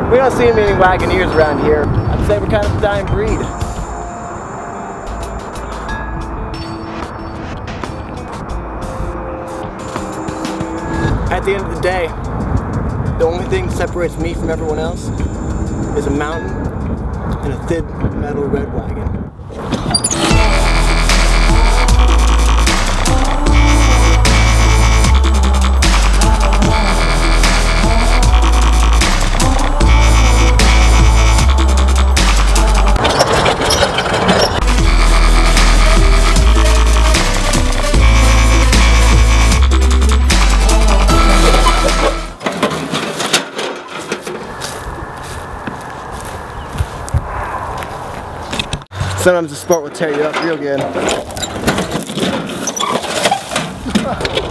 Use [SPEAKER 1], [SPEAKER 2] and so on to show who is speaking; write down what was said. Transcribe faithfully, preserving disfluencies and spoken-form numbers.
[SPEAKER 1] We don't see many wagoneers around here. I'd say we're kind of a dying breed. At the end of the day, the only thing that separates me from everyone else is a mountain and a thin metal red wagon. Sometimes the sport will tear you up real good.